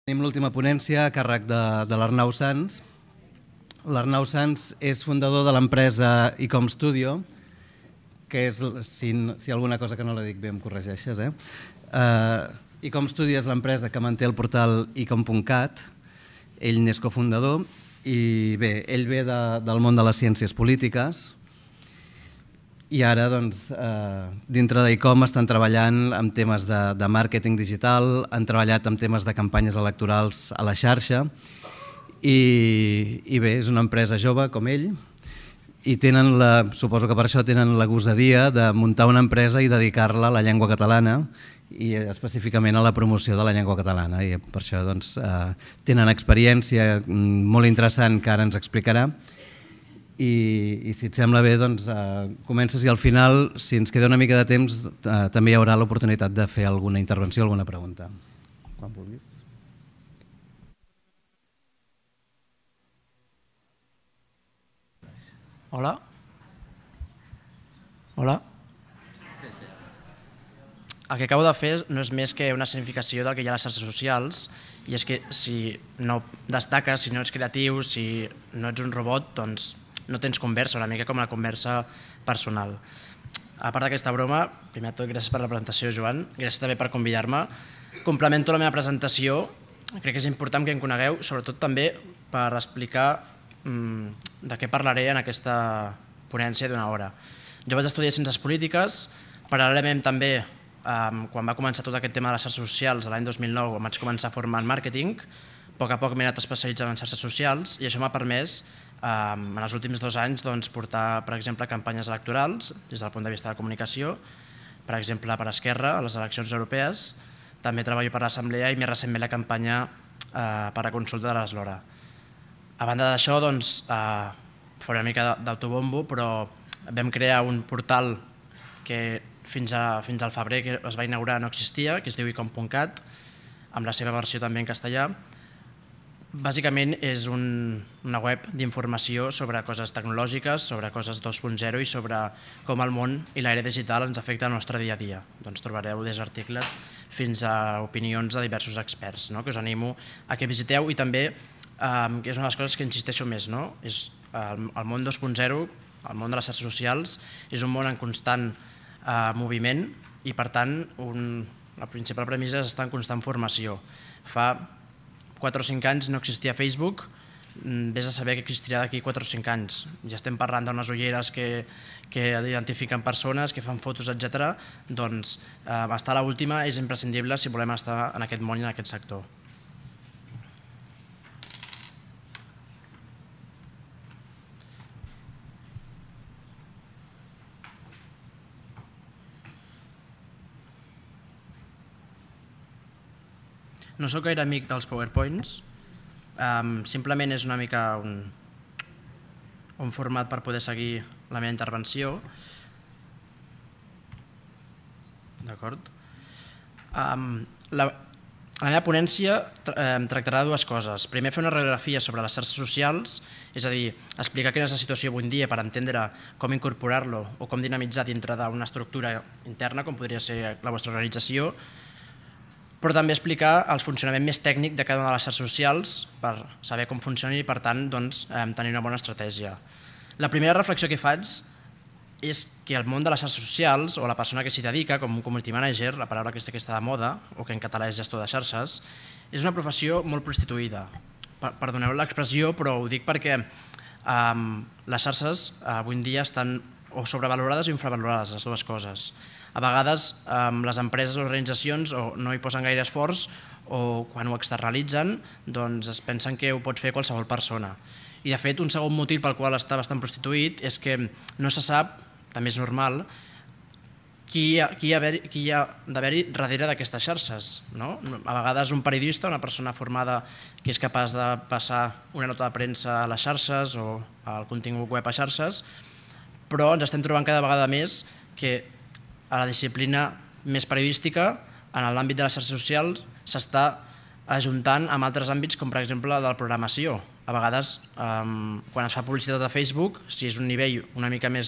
Tenim l'última ponència a càrrec de l'Arnau Sans. L'Arnau Sans és fundador de l'empresa Ecom Studio, que és, si alguna cosa que no la dic bé em corregeixes, Ecom Studio és l'empresa que manté el portal ecom.cat, ell n'és cofundador, i bé, ell ve del món de les ciències polítiques, i ara, dintre d'Ecom estan treballant en temes de màrqueting digital, han treballat en temes de campanyes electorals a la xarxa i bé, és una empresa jove com ell i suposo que per això tenen la gosadia de muntar una empresa i dedicar-la a la llengua catalana i específicament a la promoció de la llengua catalana, i per això tenen experiència molt interessant que ara ens explicarà. I si et sembla bé, comences i al final, si ens queda una mica de temps, també hi haurà l'oportunitat de fer alguna intervenció, alguna pregunta. Quan vulguis. Hola? Hola? Sí, sí. El que acabo de fer no és més que una significació del que hi ha a les xarxes socials, i és que si no destaques, si no ets creatiu, si no ets un robot, doncs no tens conversa, una mica com una conversa personal. A part d'aquesta broma, primer de tot, gràcies per la presentació, Joan, gràcies també per convidar-me. Complemento la meva presentació, crec que és important que em conegueu, sobretot també per explicar de què parlaré en aquesta ponència d'una hora. Jo vaig estudiar Ciències Polítiques, paral·lelament també, quan va començar tot aquest tema de les xarxes socials, l'any 2009, em vaig començar a formar en màrqueting, a poc m'he anat especialitzant en xarxes socials i això m'ha permès en els últims 2 anys portar, per exemple, campanyes electorals des del punt de vista de la comunicació, per exemple, per Esquerra, a les eleccions europees. També treballo per l'Assemblea i més recentment la campanya per a consulta de l'Eslora. A banda d'això, faré una mica d'autobombo, però vam crear un portal que fins al febrer que es va inaugurar no existia, que es diu ecom.cat, amb la seva versió també en castellà. Bàsicament és una web d'informació sobre coses tecnològiques, sobre coses 2.0 i sobre com el món i l'era digital ens afecta al nostre dia a dia. Trobareu des d'articles fins a opinions de diversos experts, que us animo a que visiteu, i també, que és una de les coses que insisteixo més, el món 2.0, el món de les xarxes socials, és un món en constant moviment i, per tant, la principal premissa és estar en constant formació. Fa 4 o 5 anys no existia Facebook, vés a saber que existirà d'aquí 4 o 5 anys. Ja estem parlant d'unes ulleres que identifiquen persones, que fan fotos, etc. Doncs estar a l'última és imprescindible si volem estar en aquest món i en aquest sector. No soc gaire amic dels PowerPoints, simplement és una mica un format per poder seguir la meva intervenció. D'acord? La meva ponència tractarà de 2 coses. Primer, fer una radiografia sobre les xarxes socials, és a dir, explicar quina és la situació avui en dia per entendre com incorporar-lo o com dinamitzar dintre d'una estructura interna, com podria ser la vostra organització, però també explicar el funcionament més tècnic de cada una de les xarxes socials per saber com funcionen i, per tant, tenir una bona estratègia. La primera reflexió que faig és que el món de les xarxes socials, o la persona que s'hi dedica, com un community manager, la paraula aquesta que està de moda, o que en català és gestor de xarxes, és una professió molt prostituïda. Perdoneu l'expressió, però ho dic perquè les xarxes avui en dia estan o sobrevalorades o infravalorades, les 2 coses. A vegades les empreses o organitzacions no hi posen gaire esforç, o quan ho externalitzen es pensen que ho pot fer qualsevol persona. I de fet, un segon motiu pel qual està bastant prostituït és que no se sap, també és normal, qui hi ha d'haver-hi darrere d'aquestes xarxes. A vegades un periodista, una persona formada que és capaç de passar una nota de premsa a les xarxes o al contingut web a xarxes, però ens estem trobant cada vegada més que a la disciplina més periodística, en l'àmbit de les xarxes socials, s'està ajuntant amb altres àmbits, com per exemple de la programació. A vegades, quan es fa publicitat a Facebook, si és un nivell una mica més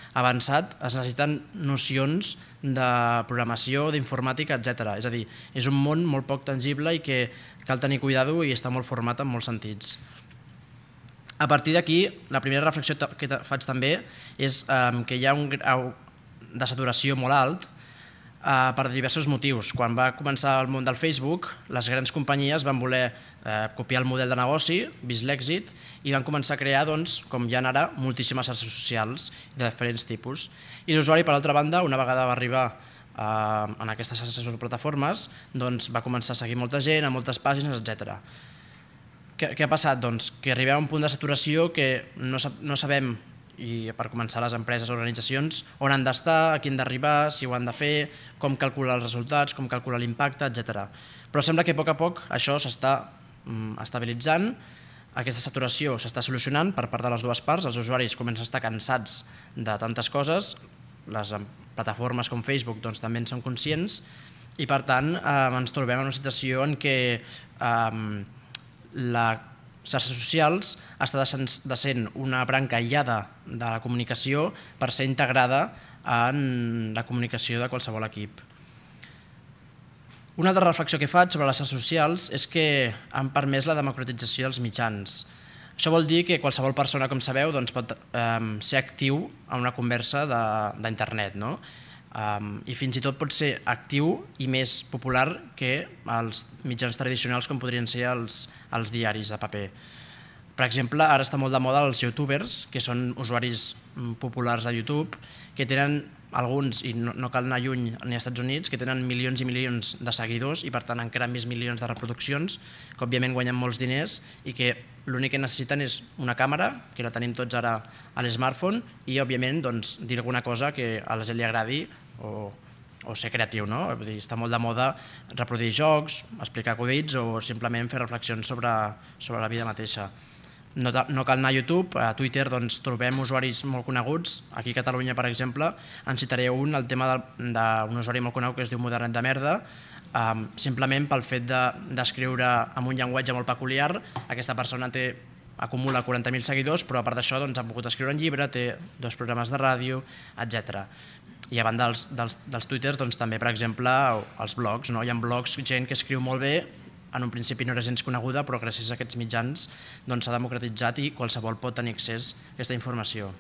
avançat es necessiten nocions de programació, d'informàtica, etc. És a dir, és un món molt poc tangible i que cal tenir cuidado i està molt format en molts sentits. A partir d'aquí, la primera reflexió que faig també és que hi ha un grau de saturació molt alt per diversos motius. Quan va començar el món del Facebook, les grans companyies van voler copiar el model de negoci, vist l'èxit, i van començar a crear, com hi ha ara, moltíssimes xarxes socials de diferents tipus. I l'usuari, per altra banda, una vegada va arribar en aquestes xarxes o plataformes, va començar a seguir molta gent, a moltes pàgines, etc. Què ha passat? Que arribem a un punt de saturació que no sabem, i per començar les empreses o organitzacions, on han d'estar, a qui han d'arribar, si ho han de fer, com calcular els resultats, com calcular l'impacte, etc. Però sembla que a poc això s'està estabilitzant, aquesta saturació s'està solucionant per part de les dues parts, els usuaris comencen a estar cansats de tantes coses, les plataformes com Facebook també en són conscients i per tant ens trobem en una situació en què les xarxes socials està de ser una branca aïllada de la comunicació per ser integrada en la comunicació de qualsevol equip. Una altra reflexió que faig sobre les xarxes socials és que han permès la democratització dels mitjans. Això vol dir que qualsevol persona, com sabeu, pot ser actiu en una conversa d'internet, i fins i tot pot ser actiu i més popular que els mitjans tradicionals com podrien ser els diaris de paper. Per exemple, ara està molt de moda els youtubers, que són usuaris populars de YouTube, que tenen alguns, i no cal anar lluny ni als Estats Units, que tenen milions i milions de seguidors i per tant encara més milions de reproduccions, que òbviament guanyen molts diners i que l'únic que necessiten és una càmera, que la tenim tots ara a l'smartphone, i òbviament dir alguna cosa que a la gent li agradi o ser creatiu. Està molt de moda reproduir jocs, explicar acudits o simplement fer reflexions sobre la vida mateixa. No cal anar a YouTube, a Twitter trobem usuaris molt coneguts. Aquí a Catalunya, per exemple, en citaré un, el tema d'un usuari molt conegut que es diu Modernet de Merda, simplement pel fet d'escriure amb un llenguatge molt peculiar. Aquesta persona acumula 40.000 seguidors, però a part d'això ha pogut escriure un llibre, té 2 programes de ràdio, etc. I a banda dels twitters, també, per exemple, els blogs. Hi ha blogs, gent que escriu molt bé, en un principi no era gens coneguda, però gràcies a aquests mitjans s'ha democratitzat i qualsevol pot tenir accés a aquesta informació.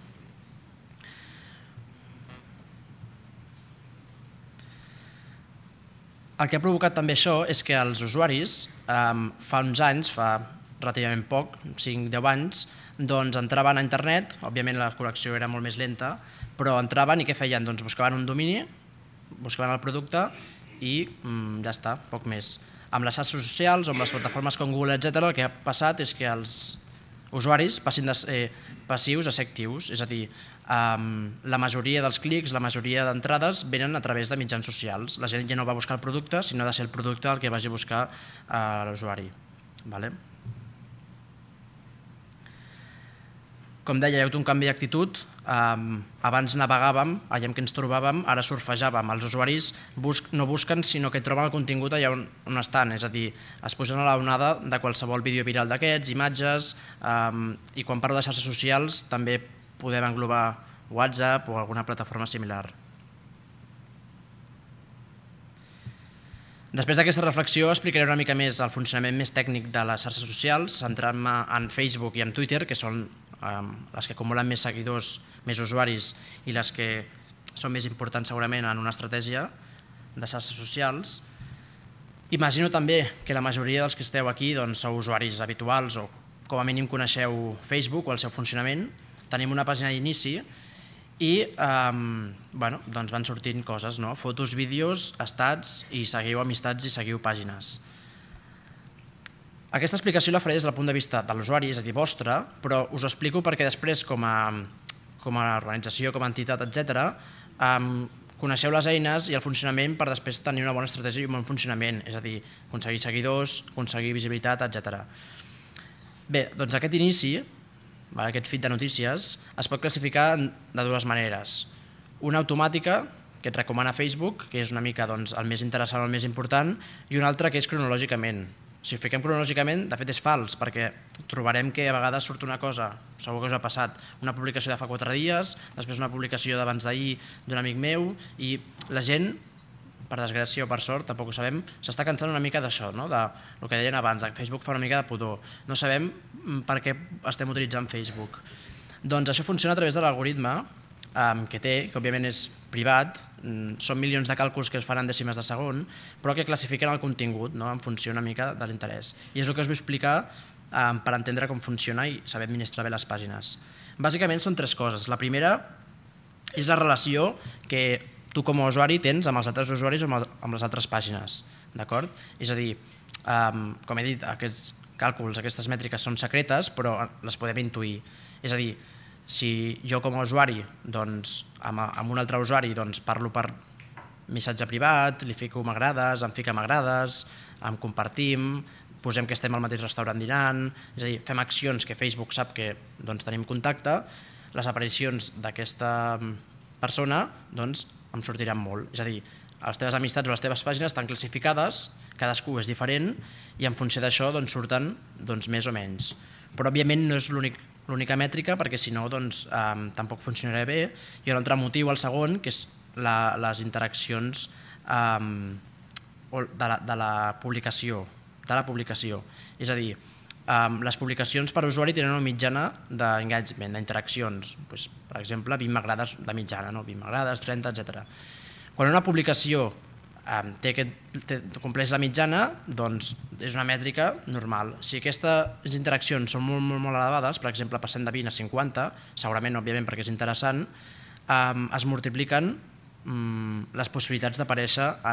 El que ha provocat també això és que els usuaris, fa uns anys, fa relativament poc, 5-10 anys, entraven a internet, òbviament la connexió era molt més lenta, però entraven i què feien? Buscaven un domini, buscaven el producte i ja està, poc més. Amb les xarxes socials o amb les plataformes com Google, etc., el que ha passat és que els usuaris passin de ser passius a ser actius, és a dir, la majoria dels clics, la majoria d'entrades venen a través de mitjans socials. La gent ja no va buscar el producte, sinó ha de ser el producte el que vagi a buscar l'usuari. Com deia, hi ha hagut un canvi d'actitud. Abans navegàvem, allà en què ens trobàvem, ara surfejàvem. Els usuaris no busquen, sinó que troben el contingut allà on estan, és a dir, es posen a l'onada de qualsevol vídeo viral d'aquests, imatges, i quan parlo de xarxes socials també podem englobar WhatsApp o alguna plataforma similar. Després d'aquesta reflexió explicaré una mica més el funcionament més tècnic de les xarxes socials, centrant-me en Facebook i en Twitter, que són les que acumulen més seguidors, més usuaris i les que són més importants segurament en una estratègia de xarxes socials. Imagino també que la majoria dels que esteu aquí sou usuaris habituals o com a mínim coneixeu Facebook o el seu funcionament. Tenim una pàgina d'inici i van sortint coses, fotos, vídeos, estats, i seguiu amistats i seguiu pàgines. Aquesta explicació la faré des del punt de vista de l'usuari, és a dir, vostre, però us ho explico perquè després, com a organització, com a entitat, etc., coneixeu les eines i el funcionament per després tenir una bona estratègia i un bon funcionament, és a dir, aconseguir seguidors, aconseguir visibilitat, etc. Bé, doncs aquest inici, aquest feed de notícies, es pot classificar de dues maneres. Una automàtica, que et recomana Facebook, que és una mica el més interessant o el més important, i una altra que és cronològicament. Si ho fiquem cronològicament, de fet és fals, perquè trobarem que a vegades surt una cosa, segur que us ha passat, una publicació de fa 4 dies, després una publicació d'abans d'ahir d'un amic meu, i la gent, per desgràcia o per sort, tampoc ho sabem, s'està cansant una mica d'això, no? Del que deien abans, que Facebook fa una mica de pudor. No sabem per què estem utilitzant Facebook. Doncs això funciona a través de l'algoritme que té, que òbviament és privat, són milions de càlculs que es fan en dècimes de segon, però que classifiquen el contingut en funció una mica de l'interès. I és el que us vull explicar per entendre com funciona i saber administrar bé les pàgines. Bàsicament són 3 coses. La primera és la relació que tu com a usuari tens amb els altres usuaris o amb les altres pàgines. D'acord? És a dir, com he dit, aquests càlculs, aquestes mètriques són secretes, però les podem intuir. És a dir, si jo com a usuari amb un altre usuari parlo per missatge privat, li fico m'agrades, em fica m'agrades, em compartim, posem que estem al mateix restaurant dinant, és a dir, fem accions que Facebook sap que tenim contacte, les aparicions d'aquesta persona em sortiran molt. És a dir, les teves amistats o les teves pàgines estan classificades, cadascú és diferent i en funció d'això surten més o menys. Però òbviament no és l'única mètrica, perquè si no tampoc funcionarà bé. Hi ha un altre motiu, el segon, que és les interaccions de la publicació. És a dir, les publicacions per usuari tenen una mitjana d'engagement, d'interaccions. Per exemple, 20 m'agrades de mitjana, 20 m'agrades, 30, etc. Quan una publicació compleix la mitjana, doncs és una mètrica normal. Si aquestes interaccions són molt elevades, per exemple, passem de 20 a 50, segurament, òbviament, perquè és interessant, es multipliquen les possibilitats d'aparèixer a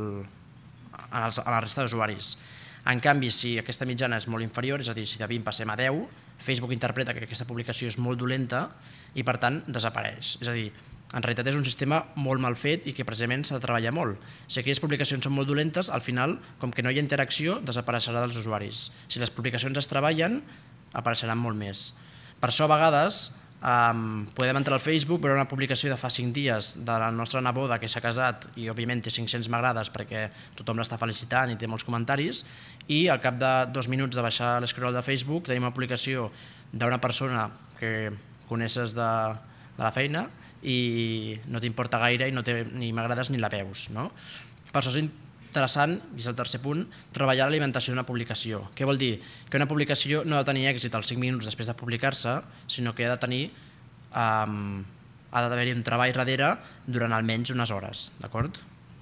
la resta d'usuaris. En canvi, si aquesta mitjana és molt inferior, és a dir, si de 20 passem a 10, Facebook interpreta que aquesta publicació és molt dolenta i, per tant, desapareix. És a dir, en realitat és un sistema molt mal fet i que precisament s'ha de treballar molt. Si aquelles publicacions són molt dolentes, al final, com que no hi ha interacció, desapareixerà dels usuaris. Si les publicacions es treballen, apareixeran molt més. Per això, a vegades, podem entrar al Facebook, veure una publicació de fa 5 dies de la nostra neboda que s'ha casat i, òbviament, té 500 m'agrades perquè tothom l'està felicitant i té molts comentaris, i al cap de 2 minuts de baixar l'escroll de Facebook tenim una publicació d'una persona que coneixes de la feina i no t'importa gaire i no té ni m'agrades ni la veus. Per això és interessant, i és el tercer punt, treballar l'alimentació d'una publicació. Què vol dir? Que una publicació no ha de tenir èxit als 5 minuts després de publicar-se, sinó que ha d'haver-hi un treball darrere durant almenys unes hores. D'acord?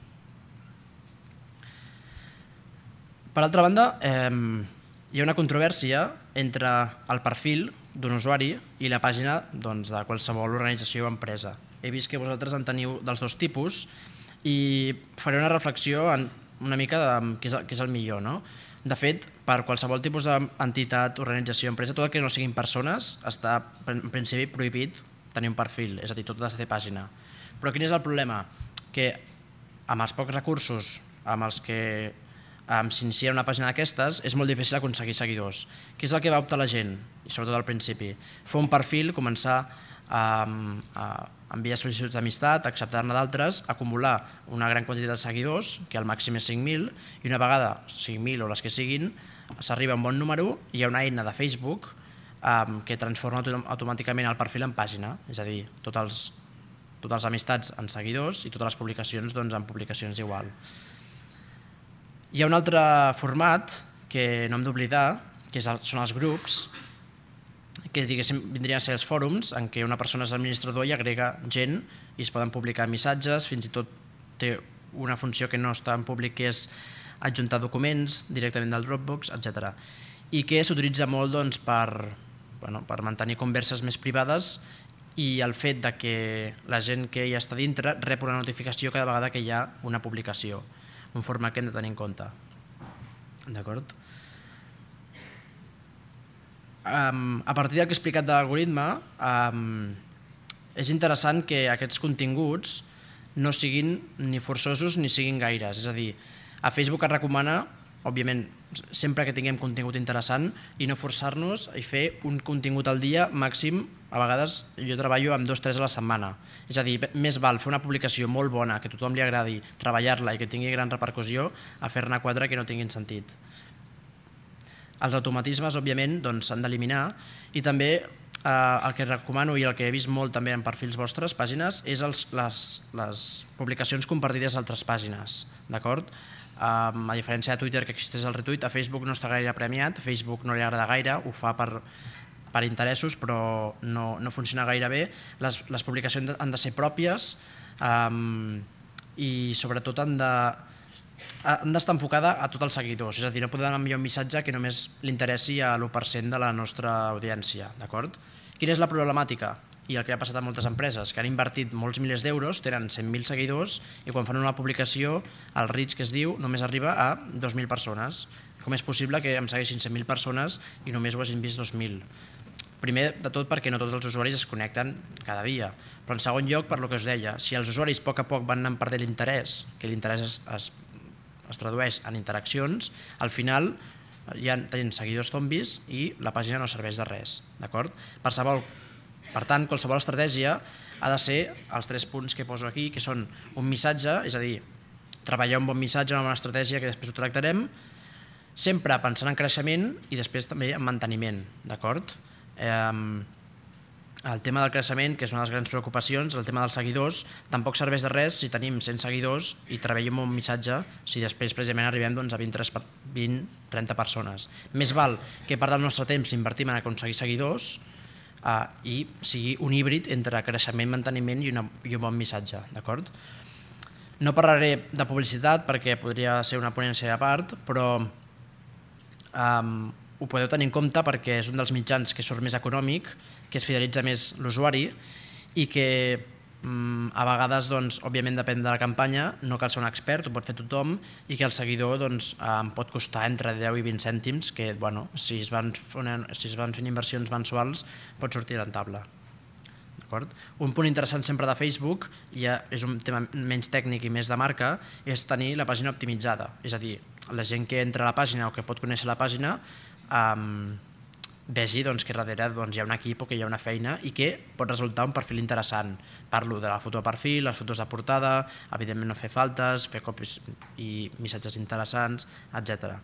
Per altra banda, hi ha una controvèrsia entre el perfil d'un usuari i la pàgina de qualsevol organització o empresa. He vist que vosaltres en teniu dels 2 tipus i faré una reflexió una mica de què és el millor. De fet, per qualsevol tipus d'entitat, organització, empresa, tot el que no siguin persones està en principi prohibit tenir un perfil, és a dir, tot ha de ser pàgina. Però quin és el problema? Que amb els pocs recursos amb els que s'inicia una pàgina d'aquestes és molt difícil aconseguir seguidors. Què és el que va optar la gent? I sobretot al principi. Fer un perfil, començar a enviar sol·licituds d'amistat, acceptar-ne d'altres, acumular una gran quantitat de seguidors, que al màxim és 5.000, i una vegada 5.000 o les que siguin, s'arriba a un bon número i hi ha una eina de Facebook que transforma automàticament el perfil en pàgina, és a dir, totes les amistats en seguidors i totes les publicacions en publicacions igual. Hi ha un altre format que no hem d'oblidar, que són els grups, que vindrien a ser els fòrums en què una persona és administrador i agrega gent i es poden publicar missatges, fins i tot té una funció que no està en públic, que és adjuntar documents directament del Dropbox, etc. I que s'utilitza molt per mantenir converses més privades i el fet que la gent que hi està dintre rep una notificació cada vegada que hi ha una publicació, un format que hem de tenir en compte. D'acord? A partir del que he explicat de l'algoritme, és interessant que aquests continguts no siguin ni forçosos ni siguin gaires. És a dir, a Facebook es recomana, òbviament, sempre que tinguem contingut interessant i no forçar-nos i fer un contingut al dia màxim. A vegades jo treballo amb 2 o 3 a la setmana. És a dir, més val fer una publicació molt bona, que a tothom li agradi, treballar-la i que tingui gran repercussió, a fer-ne 4 que no tinguin sentit. Els automatismes, òbviament, s'han d'eliminar i també el que recomano i el que he vist molt també en perfils vostres, pàgines, és les publicacions compartides a altres pàgines, d'acord? A diferència de Twitter, que existeix el retweet, a Facebook no està gaire premiat, a Facebook no li agrada gaire, ho fa per interessos, però no funciona gaire bé. Les publicacions han de ser pròpies i sobretot han d'estar enfocada a tots els seguidors, és a dir, no podem enviar un missatge que només li interessi a l'1% de la nostra audiència, d'acord? Quina és la problemàtica? I el que ha passat a moltes empreses, que han invertit molts milers d'euros, tenen 100.000 seguidors i quan fan una publicació, el reach que es diu només arriba a 2.000 persones. Com és possible que em segueixin 100.000 persones i només ho hagin vist 2.000? Primer de tot perquè no tots els usuaris es connecten cada dia, però en segon lloc per lo que us deia, si els usuaris a poc a poc van anant perdent l'interès, que l'interès es tradueix en interaccions, al final ja tenen seguidors zombis i la pàgina no serveix de res, d'acord? Per tant, qualsevol estratègia ha de ser els 3 punts que poso aquí, que són un missatge, és a dir, treballar un bon missatge, una bona estratègia, que després ho tractarem, sempre pensant en creixement i després també en manteniment, d'acord? El tema del creixement, que és una de les grans preocupacions, el tema dels seguidors, tampoc serveix de res si tenim 100 seguidors i treballem un missatge si després precisament arribem a 20-30 persones. Més val que part del nostre temps invertim en aconseguir seguidors i sigui un híbrid entre creixement, manteniment i un bon missatge, d'acord? No parlaré de publicitat perquè podria ser una ponència a part, però ho podeu tenir en compte perquè és un dels mitjans que surt més econòmic, que es fidelitza més l'usuari i que a vegades, òbviament depèn de la campanya, no cal ser un expert, ho pot fer tothom, i que el seguidor pot costar entre 10 i 20 cèntims, que si es van fent inversions mensuals pot sortir rentable. Un punt interessant sempre de Facebook, i és un tema menys tècnic i més de marca, és tenir la pàgina optimitzada. És a dir, la gent que entra a la pàgina o que pot conèixer la pàgina vegi que darrere hi ha un equip o que hi ha una feina i que pot resultar un perfil interessant. Parlo de la foto de perfil, les fotos de portada, evidentment no fer faltes, fer copies i missatges interessants, etc.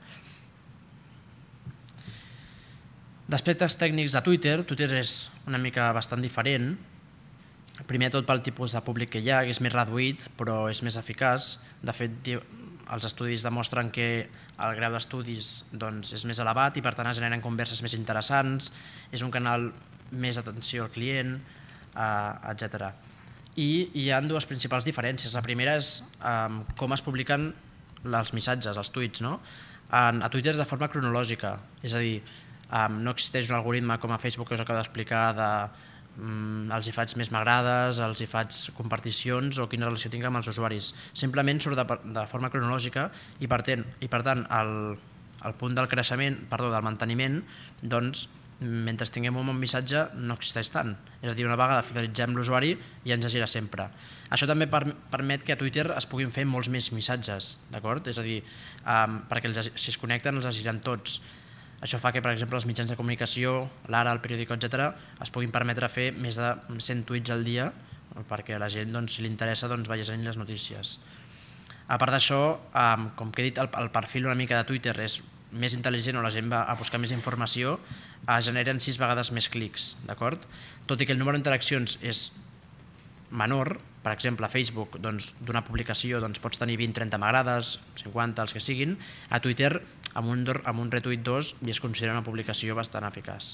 D'aspectes tècnics de Twitter, Twitter és una mica bastant diferent. Primer tot pel tipus de públic que hi ha, que és més reduït però és més eficaç. De fet, els estudis demostren que el grau d'estudis és més elevat i per tant es generen converses més interessants, és un canal més d'atenció al client, etc. I hi ha dues principals diferències. La primera és com es publiquen els missatges, els tuits. A Twitter és de forma cronològica, és a dir, no existeix un algoritme com a Facebook que us acabo d'explicar de els hi faig més m'agrades, els hi faig comparticions o quina relació tinc amb els usuaris. Simplement surt de forma cronològica i per tant el punt del creixement, del manteniment, mentre tinguem un bon missatge no existeix tant. És a dir, una vegada fidelitzem l'usuari ja ens llegirà sempre. Això també permet que a Twitter es puguin fer molts més missatges, d'acord? És a dir, perquè si es connecten els llegiran tots. Això fa que, per exemple, els mitjans de comunicació, l'Ara, el periòdico, etc., es puguin permetre fer més de 100 tuits al dia perquè a la gent, si li interessa, va llegint les notícies. A part d'això, com que he dit, el perfil una mica de Twitter és més intel·ligent o la gent va a buscar més informació, generen 6 vegades més clics, d'acord? Tot i que el número d'interaccions és menor, per exemple, a Facebook, d'una publicació pots tenir 20-30 m'agrades, 50, els que siguin, a Twitter, amb un retweet 2, ja es considera una publicació bastant eficaç.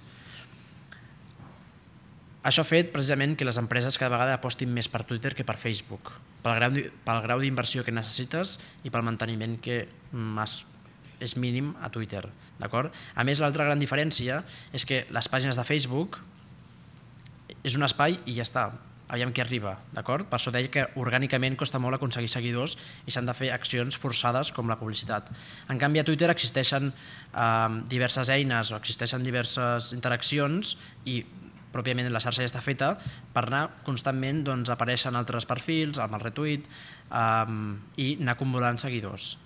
Això ha fet precisament que les empreses cada vegada apostin més per Twitter que per Facebook, pel grau d'inversió que necessites i pel manteniment que és mínim a Twitter. A més, l'altra gran diferència és que les pàgines de Facebook és un espai i ja està, aviam qui arriba. Per això deia que orgànicament costa molt aconseguir seguidors i s'han de fer accions forçades com la publicitat. En canvi, a Twitter existeixen diverses eines o existeixen diverses interaccions i pròpiament la xarxa ja està feta per anar constantment apareixent altres perfils amb el retweet i anar acumulant seguidors.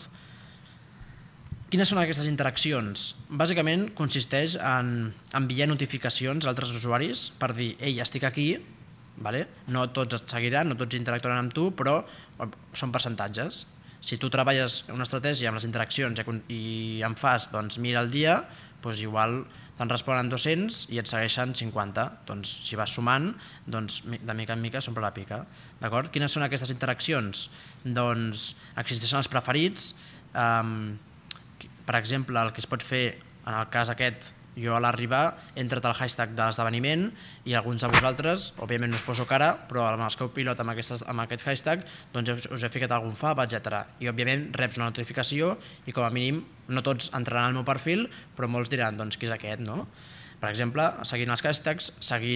Quines són aquestes interaccions? Bàsicament consisteix en enviar notificacions a altres usuaris per dir «Ei, estic aquí», no tots et seguiran, no tots interactuaran amb tu, però són percentatges. si tu treballes una estratègia amb les interaccions i en fas 1.000 al dia, doncs igual te'n responen 200 i et segueixen 50. Doncs si vas sumant, de mica en mica s'omple la pica. Quines són aquestes interaccions? Doncs existeixen els preferits. Per exemple, el que es pot fer en el cas aquest, jo a l'arribar he entrat al hashtag de l'esdeveniment i alguns de vosaltres, òbviament no us poso cara, però amb els que heu pilot amb aquest hashtag us he ficat algun fab, etc. I òbviament reps una notificació i com a mínim no tots entraran al meu perfil, però molts diran qui és aquest, no? Per exemple, seguint els hashtags,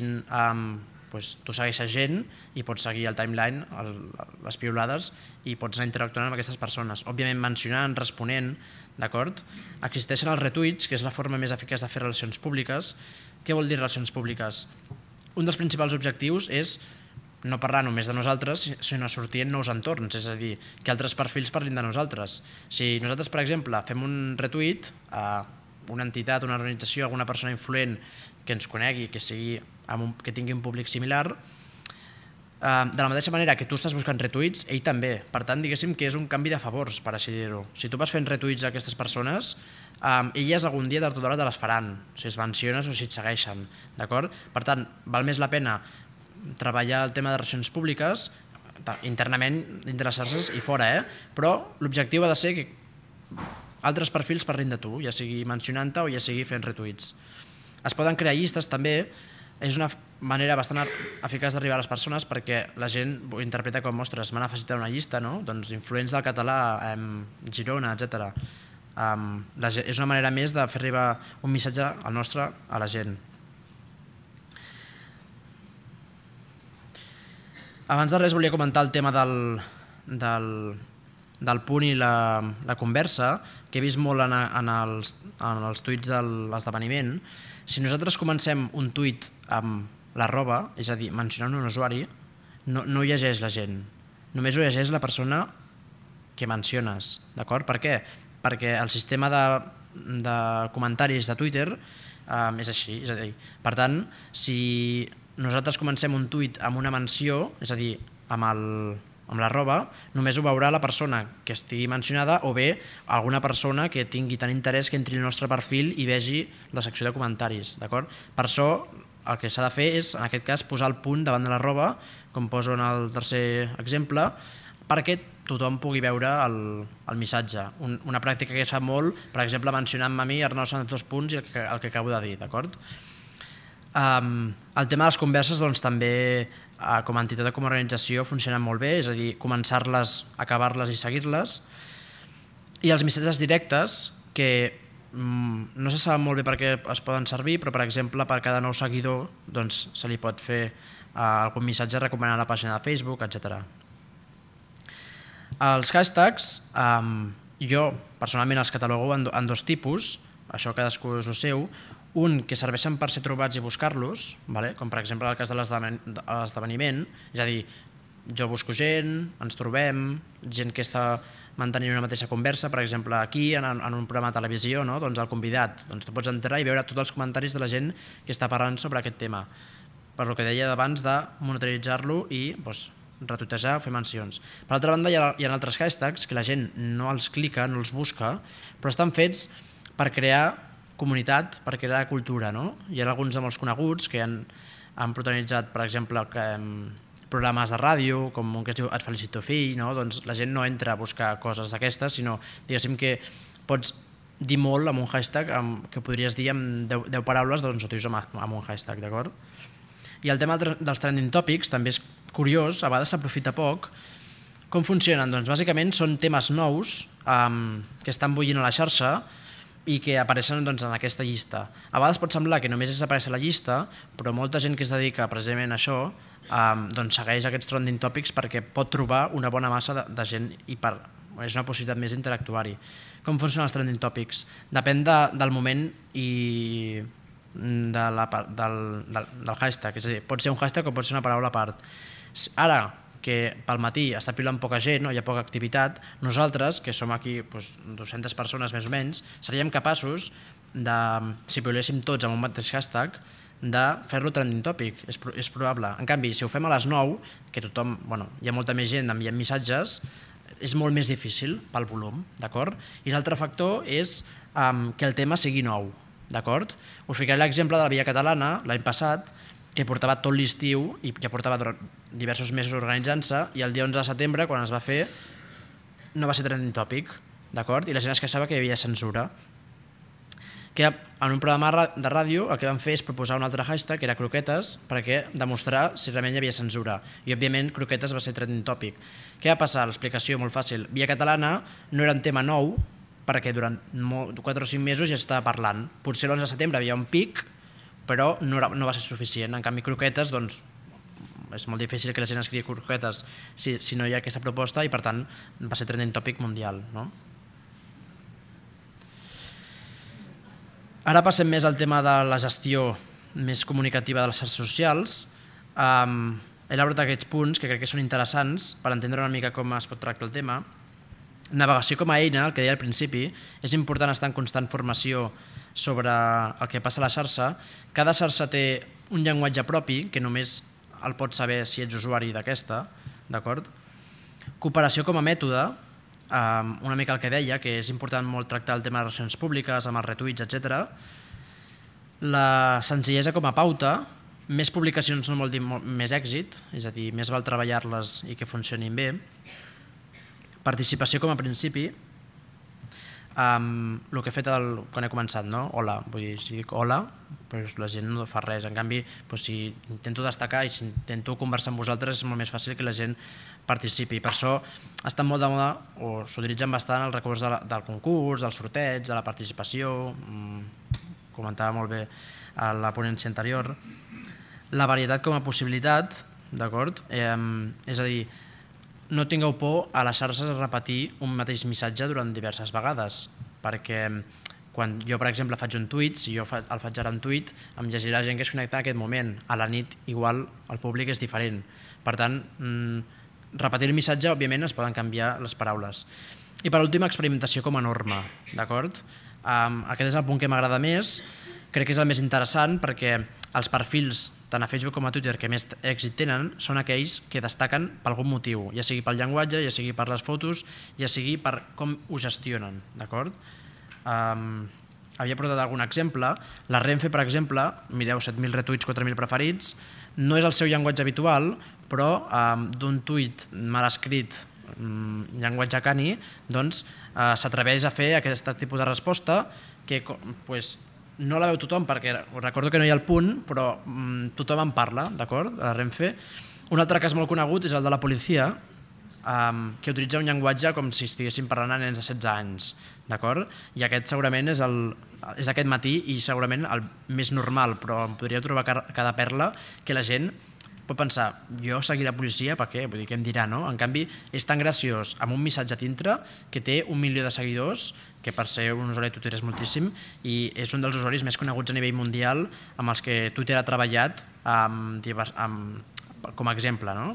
tu segueixes gent i pots seguir el timeline, les piulades, i pots anar interactuant amb aquestes persones. Òbviament mencionant, responent, d'acord? Existeixen els retuits, que és la forma més eficaç de fer relacions públiques. Què vol dir relacions públiques? Un dels principals objectius és no parlar només de nosaltres, sinó sortir en nous entorns, és a dir, que altres perfils parlin de nosaltres. Si nosaltres, per exemple, fem un retuit a una entitat, una organització, alguna persona influent que ens conegui, que tingui un públic similar, de la mateixa manera que tu estàs buscant retuits, ell també. Per tant, diguéssim que és un canvi de favors, per així dir-ho. Si tu vas fent retuits a aquestes persones, elles algun dia tard o d'hora te les faran, si es menciones o si et segueixen. Per tant, val més la pena treballar el tema de relacions públiques internament, dintre les xarxes i fora, però l'objectiu ha de ser que altres perfils parlin de tu, ja sigui mencionant-te o ja sigui fent retuits. Es poden crear llistes també, és una manera bastant eficaç d'arribar a les persones perquè la gent ho interpreta com, ostres, m'han afegit una llista, no? Doncs influents del català, Girona, etc. És una manera més de fer arribar un missatge al nostre a la gent. Abans de res volia comentar el tema del punt i la conversa, que he vist molt en els tuits de l'esdeveniment. Si nosaltres comencem un tuit amb l'arroba, és a dir, mencionant un usuari, no ho llegeix la gent. Només ho llegeix la persona que menciones. D'acord? Per què? Perquè el sistema de comentaris de Twitter és així. És a dir, per tant, si nosaltres comencem un tuit amb una menció, és a dir, amb l'arroba, només ho veurà la persona que estigui mencionada o bé alguna persona que tingui tant interès que entri al nostre perfil i vegi la secció de comentaris. Per això el que s'ha de fer és, en aquest cas, posar el punt davant de l'arroba, com poso en el tercer exemple, perquè tothom pugui veure el missatge. Una pràctica que es fa molt, per exemple, mencionant-me a mi, Arnau Sanz, 2 punts i el que acabo de dir. El tema de les converses també com a entitat o com a organització funcionen molt bé, és a dir, començar-les, acabar-les i seguir-les. I els missatges directes, que no se sap molt bé per què es poden servir, però per exemple per cada nou seguidor se li pot fer algun missatge recomanant la pàgina de Facebook, etc. Els hashtags, jo personalment els catalogo en 2 tipus, això cadascú és el seu. Un, que serveixen per ser trobats i buscar-los, com per exemple en el cas de l'esdeveniment, és a dir, jo busco gent, ens trobem, gent que està mantenint una mateixa conversa, per exemple aquí en un programa de televisió, doncs el convidat, tu pots entrar i veure tots els comentaris de la gent que està parlant sobre aquest tema, per el que deia abans de monitoritzar-lo i retuitejar o fer mencions. Per altra banda, hi ha altres hashtags que la gent no els clica, no els busca, però estan fets per crear comunitat, per crear cultura. Hi ha alguns de molts coneguts que han protagonitzat, per exemple, programes de ràdio, com un que es diu Et felicito fill, doncs la gent no entra a buscar coses d'aquestes, sinó diguéssim que pots dir molt amb un hashtag que podries dir amb 10 paraules, doncs ho dius amb un hashtag, d'acord? I el tema dels trending topics també és curiós, a vegades s'aprofita poc. Com funcionen? Doncs bàsicament són temes nous que estan bullint a la xarxa i que apareixen en aquesta llista. A vegades pot semblar que només és aparèixer a la llista, però molta gent que es dedica precisament a això segueix aquests trending topics perquè pot trobar una bona massa de gent i és una possibilitat més d'interactuar-hi. Com funcionen els trending topics? Depèn del moment i del hashtag, és a dir, pot ser un hashtag o pot ser una paraula a part. Ara que pel matí està piulant poca gent, hi ha poca activitat, nosaltres, que som aquí 200 persones més o menys, seríem capaços, si piuléssim tots amb un mateix hashtag, de fer-lo trending topic, és probable. En canvi, si ho fem a les 9, que tothom, hi ha molta més gent enviant missatges, és molt més difícil pel volum, d'acord? I l'altre factor és que el tema sigui nou, d'acord? Us ficaré l'exemple de la Via Catalana l'any passat, que portava tot l'estiu i ja portava diversos mesos organitzant-se, i el dia 11 de setembre, quan es va fer, no va ser trending topic, d'acord? I la gent es queixava que hi havia censura. Que en un programa de ràdio el que vam fer és proposar un altre hashtag, que era croquetes, perquè demostrar si realment hi havia censura. I, òbviament, croquetes va ser trending topic. Què va passar? L'explicació molt fàcil. Via Catalana no era un tema nou, perquè durant 4 o 5 mesos ja estava parlant. Potser l'11 de setembre hi havia un pic, però no va ser suficient. En canvi, croquetes, doncs, és molt difícil que la gent escrigui croquetes si no hi ha aquesta proposta, i, per tant, va ser trending topic mundial, no? Ara passem més al tema de la gestió més comunicativa de les xarxes socials. He elaborat aquests punts que crec que són interessants per entendre una mica com es pot tractar el tema. Navegació com a eina, el que deia al principi, és important estar en constant formació sobre el que passa a la xarxa. Cada xarxa té un llenguatge propi que només el pots saber si ets usuari d'aquesta, d'acord? Cooperació com a mètode, una mica el que deia, que és important molt tractar el tema de relacions públiques, amb els retuits, etc. La senzillesa com a pauta, més publicacions no vol dir més èxit, és a dir, més val treballar-les i que funcionin bé. Participació com a principi, el que he fet quan he començat, no? Hola, vull dir, si dic hola, la gent no fa res. En canvi, si intento destacar i si intento conversar amb vosaltres, és molt més fàcil que la gent participi. Per això estan molt de moda, o s'utilitzen bastant el recurs del concurs, del sorteig, de la participació, comentava molt bé a la ponència anterior. La varietat com a possibilitat, d'acord? És a dir, no tingueu por a les xarxes a repetir un mateix missatge durant diverses vegades, perquè quan jo, per exemple, faig un tuit, si jo el faig ara un tuit, em llegirà gent que es connecta en aquest moment. A la nit, igual, el públic és diferent. Per tant, repetir el missatge, òbviament, es poden canviar les paraules. I per últim, experimentació com a norma, d'acord? Aquest és el punt que m'agrada més, crec que és el més interessant, perquè els perfils, tant a Facebook com a Twitter, que més èxit tenen, són aquells que destaquen per algun motiu, ja sigui pel llenguatge, ja sigui per les fotos, ja sigui per com ho gestionen, d'acord? Havia portat algun exemple. La Renfe, per exemple, mireu, 7.000 retuits, 4.000 preferits, no és el seu llenguatge habitual, però d'un tuit mal escrit, llenguatge cani, doncs s'atreveix a fer aquest tipus de resposta que no la veu tothom, perquè recordo que no hi ha el punt, però tothom en parla, d'acord, a la Renfe. Un altre cas molt conegut és el de la policia, que utilitza un llenguatge com si estiguessin parlant a nens de 16 anys, d'acord? I aquest segurament és aquest matí i segurament el més normal, però em podríeu trobar cada perla que la gent pot pensar, jo seguir la policia, per què? Vull dir, què em dirà, no? En canvi, és tan graciós amb un missatge a dintre que té 1 milió de seguidors, que per ser un usuari de Twitter és moltíssim, i és un dels usuaris més coneguts a nivell mundial amb els que Twitter ha treballat com a exemple, no?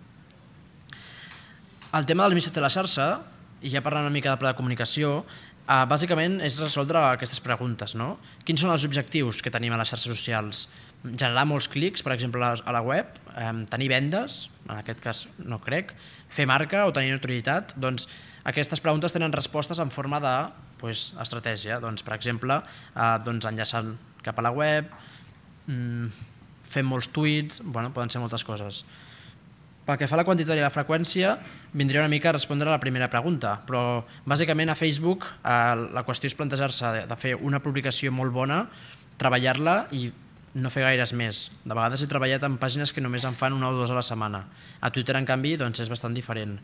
El tema del missatge a la xarxa, i ja parlant una mica de pla de comunicació, bàsicament és resoldre aquestes preguntes, no? Quins són els objectius que tenim a les xarxes socials? Generar molts clics, per exemple, a la web, tenir vendes, en aquest cas no crec, fer marca o tenir notorietat, doncs aquestes preguntes tenen respostes en forma d'estratègia. Per exemple, enllaçar cap a la web, fer molts tuits, poden ser moltes coses. Pel que fa a la quantitat i la freqüència, vindria una mica a respondre a la primera pregunta, però bàsicament a Facebook la qüestió és plantejar-se de fer una publicació molt bona, treballar-la i no fer gaires més. De vegades he treballat en pàgines que només en fan 1 o 2 a la setmana. A Twitter, en canvi, és bastant diferent.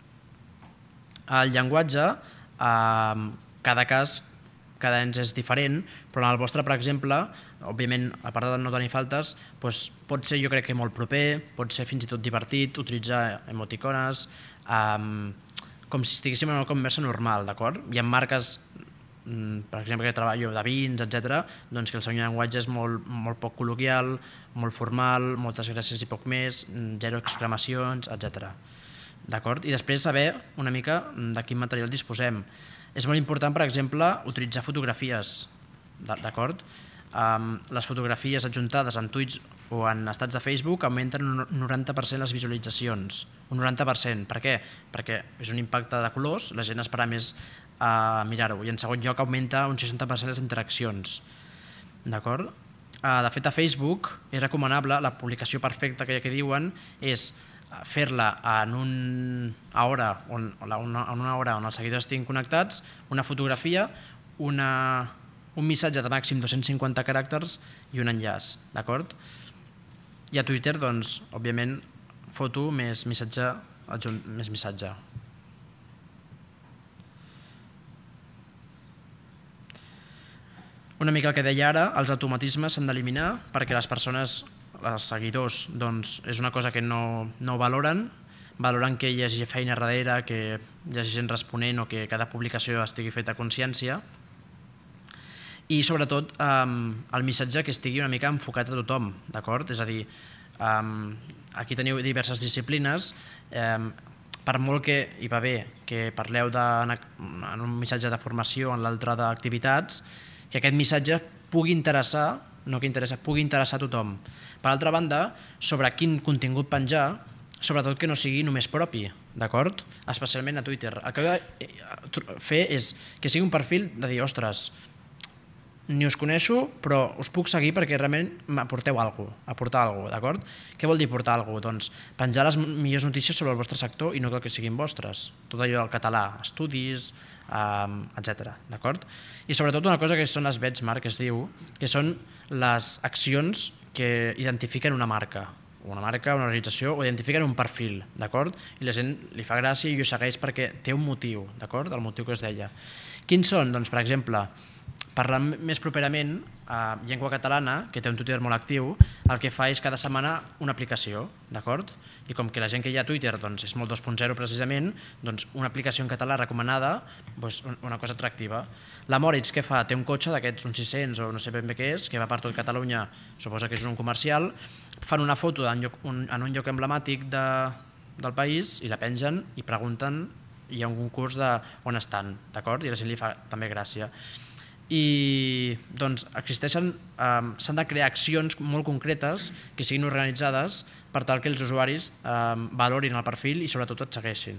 El llenguatge, cada cas, cada ens és diferent, però en el vostre, per exemple, òbviament, a part de no tenir faltes, pot ser, jo crec que molt proper, pot ser fins i tot divertit, utilitzar emoticones, com si estiguéssim en una conversa normal, d'acord? Hi ha marques, per exemple, que treballo de vins, etc., que el seu llenguatge és molt poc col·loquial, molt formal, moltes gràcies i poc més, 0 exclamacions, etc. D'acord? I després saber una mica de quin material disposem. És molt important, per exemple, utilitzar fotografies, d'acord? Les fotografies adjuntades en tuits o en estats de Facebook augmenten un 90% les visualitzacions. Un 90%. Per què? Perquè és un impacte de colors, la gent esperarà més a mirar-ho. I en segon lloc augmenta un 60% les interaccions. D'acord? De fet, a Facebook és recomanable, la publicació perfecta que diuen és fer-la en una hora on els seguidors estiguin connectats, una fotografia, un missatge de màxim 250 caràcters i un enllaç, d'acord? I a Twitter, doncs, òbviament, foto més missatge adjunt, més missatge. Una mica el que deia ara, els automatismes s'han d'eliminar perquè les persones, els seguidors, doncs, és una cosa que no valoren, valoren que hi hagi feina darrere, que hi hagi gent responent o que cada publicació estigui feta a consciència, i sobretot el missatge que estigui una mica enfocat a tothom, d'acord? És a dir, aquí teniu diverses disciplines, per molt que hi va bé que parleu en un missatge de formació, en l'altre d'activitats, que aquest missatge pugui interessar, no que interessa, pugui interessar a tothom. Per altra banda, sobre quin contingut penjar, sobretot que no sigui només propi, d'acord? Especialment a Twitter. El que heu de fer és que sigui un perfil de dir, ostres, ni us coneixo, però us puc seguir perquè realment m'aporteu alguna cosa, aportar alguna cosa, d'acord? Què vol dir aportar alguna cosa? Doncs penjar les millors notícies sobre el vostre sector i no que siguin vostres. Tot allò del català, estudis, etc. D'acord? I sobretot una cosa que són les benchmark, que es diu, que són les accions que identifiquen una marca, una organització, o identifiquen un perfil, d'acord? I la gent li fa gràcia i ho segueix perquè té un motiu, d'acord? El motiu que es deia. Quins són? Doncs, per exemple, parlant més properament, Llengua Catalana, que té un Twitter molt actiu, el que fa és cada setmana una aplicació, d'acord? I com que la gent que hi ha a Twitter és molt 2.0 precisament, doncs una aplicació en català recomanada, una cosa atractiva. La Moritz, què fa? Té un cotxe d'aquests, un 600 o no sé ben bé què és, que va per tot Catalunya, suposa que és un comercial, fan una foto en un lloc emblemàtic del país i la pengen i pregunten, hi ha un concurs d'on estan, d'acord? I a la gent li fa també gràcia. I doncs s'han de crear accions molt concretes que siguin organitzades per tal que els usuaris valorin el perfil i sobretot et segueixin.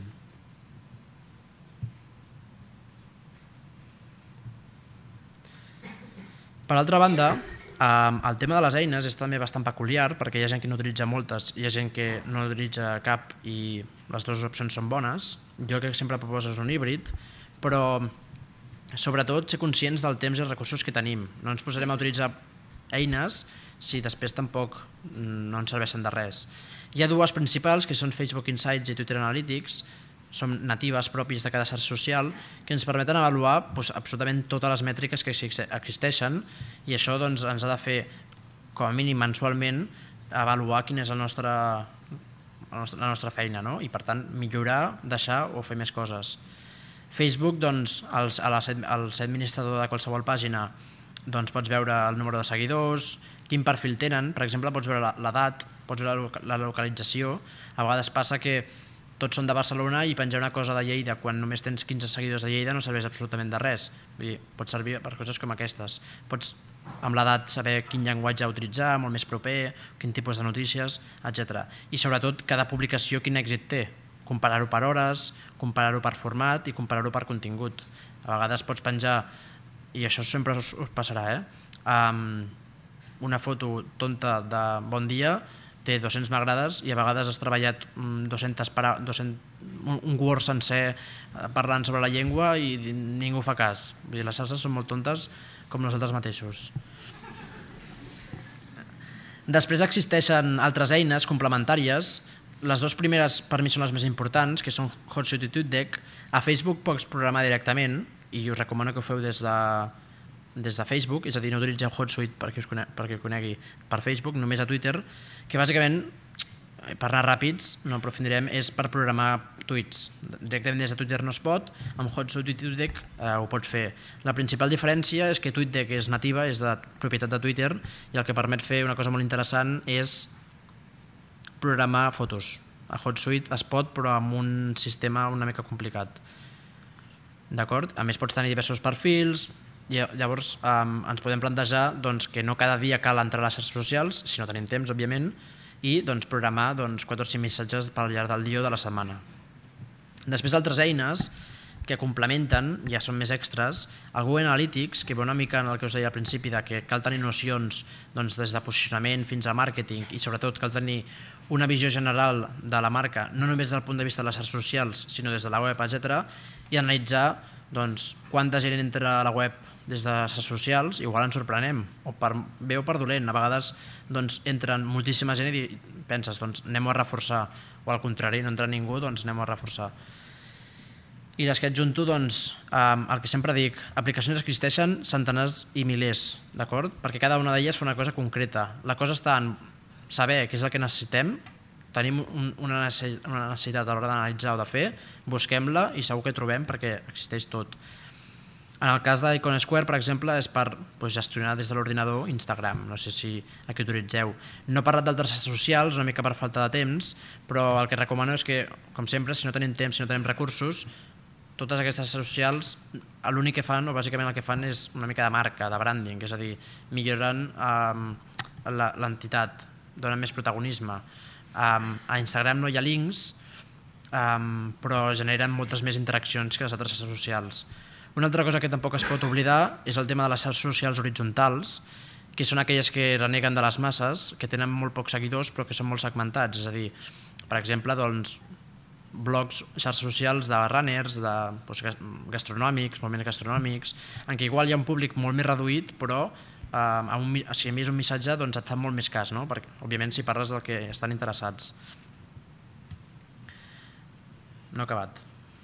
Per altra banda, el tema de les eines és també bastant peculiar perquè hi ha gent que n'utilitza moltes i hi ha gent que no n'utilitza cap i les dues opcions són bones. Jo el que sempre proposo és un híbrid, però sobretot ser conscients del temps i els recursos que tenim. No ens posarem a utilitzar eines si després tampoc no ens serveixen de res. Hi ha dues principals, que són Facebook Insights i Twitter Analytics, són natives pròpies de cada xarxa social, que ens permeten avaluar absolutament totes les mètriques que existeixen i això ens ha de fer, com a mínim mensualment, avaluar quina és la nostra feina i per tant millorar, deixar o fer més coses. Facebook, al ser administrador de qualsevol pàgina, pots veure el número de seguidors, quin perfil tenen, per exemple, pots veure l'edat, pots veure la localització. A vegades passa que tots són de Barcelona i penjar una cosa de Lleida quan només tens 15 seguidors de Lleida no serveix absolutament de res. Pot servir per coses com aquestes. Pots, amb l'edat, saber quin llenguatge utilitzar, molt més proper, quin tipus de notícies, etc. I sobretot, cada publicació quin èxit té. Comparar-ho per hores, comparar-ho per format i comparar-ho per contingut. A vegades pots penjar, i això sempre us passarà, una foto tonta de bon dia, té 200 m'agrades i a vegades has treballat un Word sencer parlant sobre la llengua i ningú fa cas. Les xarxes són molt tontes com nosaltres mateixos. Després existeixen altres eines complementàries. Les dues primeres per mi són les més importants, que són Hotsuite i TweetDeck. A Facebook pots programar directament i us recomano que ho feu des de Facebook, és a dir, no utilitzeu Hotsuite perquè ho conegui per Facebook, només a Twitter, que bàsicament, per anar ràpids, no aprofundirem, és per programar tuits. Directament des de Twitter no es pot, amb Hotsuite i TweetDeck ho pots fer. La principal diferència és que TweetDeck és nativa, és de propietat de Twitter, i el que permet fer una cosa molt interessant és programar fotos. A Hotsuite es pot, però amb un sistema una mica complicat. D'acord? A més, pots tenir diversos perfils, Llavors ens podem plantejar que no cada dia cal entrar a les xarxes socials, si no tenim temps, òbviament, i programar 4 o 5 missatges per al llarg del dia o de la setmana. Després, altres eines que complementen, ja són més extras, el Google Analytics, que va una mica en el que us deia al principi, que cal tenir nocions des de posicionament fins a màrqueting i sobretot cal tenir una visió general de la marca, no només des del punt de vista de les xarxes socials, sinó des de la web, etc. I analitzar quanta gent entra a la web des de les xarxes socials, igual ens sorprenem, o per bé o per dolent. A vegades entren moltíssima gent i penses, anem a reforçar, o al contrari, no entra ningú, anem a reforçar. I les que adjunto, el que sempre dic, aplicacions existeixen centenars i milers, d'acord? Perquè cada una d'elles fa una cosa concreta. La cosa està en saber què és el que necessitem, tenim una necessitat a l'hora d'analitzar o de fer, busquem-la i segur que trobem perquè existeix tot. En el cas d'Icon Square, per exemple, és per gestionar des de l'ordinador Instagram, no sé si aquí utilitzeu. No he parlat d'altres xarxes socials, una mica per falta de temps, però el que recomano és que, com sempre, si no tenim temps, si no tenim recursos, totes aquestes xarxes socials l'únic que fan, o bàsicament el que fan, és una mica de marca, de branding, és a dir, milloren l'entitat, donen més protagonisme. A Instagram no hi ha links, però generen moltes més interaccions que les altres xarxes socials. Una altra cosa que tampoc es pot oblidar és el tema de les xarxes socials horitzontals, que són aquelles que reneguen de les masses, que tenen molt pocs seguidors però que són molt segmentats. És a dir, per exemple, blogs, xarxes socials de runners, gastronòmics, molt més gastronòmics, en què igual hi ha un públic molt més reduït, però si envies un missatge et fan molt més cas, perquè òbviament si parles del que estan interessats. No he acabat.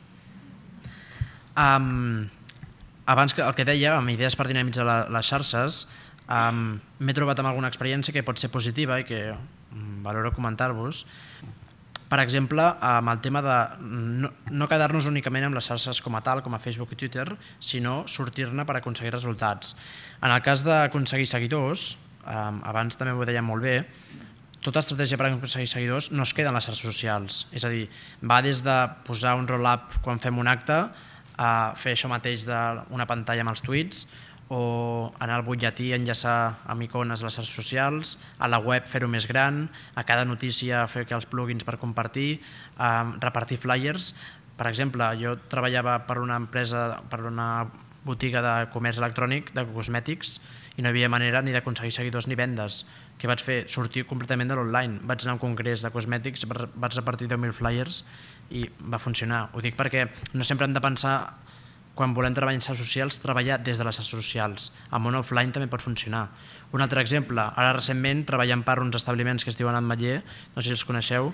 Abans, el que deia, amb idees per dinamitzar les xarxes, m'he trobat amb alguna experiència que pot ser positiva i que valoro comentar-vos. Per exemple, amb el tema de no quedar-nos únicament amb les xarxes com a tal, com a Facebook i Twitter, sinó sortir-ne per aconseguir resultats. En el cas d'aconseguir seguidors, abans també ho deia molt bé, tota estratègia per aconseguir seguidors no es queda en les xarxes socials. És a dir, va des de posar un roll-up quan fem un acte, a fer això mateix d'una pantalla amb els tuits, o anar al butlletí, enllaçar amb icones a les xarxes socials, a la web fer-ho més gran, a cada notícia fer que els plugins per compartir, repartir flyers. Per exemple, jo treballava per una empresa, per una botiga de comerç electrònic, de cosmètics, i no hi havia manera ni d'aconseguir seguidors ni vendes. Què vaig fer? Sortir completament de l'online. Vaig anar a un congrés de cosmètics, vaig repartir 10.000 flyers i va funcionar. Ho dic perquè no sempre hem de pensar, quan volem treballar en xarxes socials, treballar des de les xarxes socials. El món offline també pot funcionar. Un altre exemple, ara recentment treballant per uns establiments que es diuen Ametller, no sé si els coneixeu.